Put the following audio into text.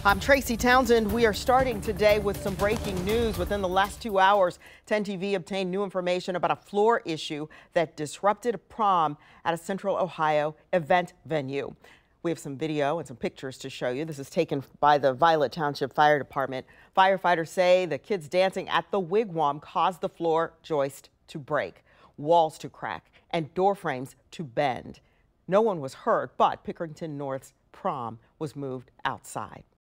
I'm Tracy Townsend. We are starting today with some breaking news. Within the last 2 hours, 10 TV obtained new information about a floor issue that disrupted a prom at a Central Ohio event venue. We have some video and some pictures to show you. This is taken by the Violet Township Fire Department. Firefighters say the kids dancing at the wigwam caused the floor joist to break, walls to crack, and door frames to bend. No one was hurt, but Pickerington North's prom was moved outside.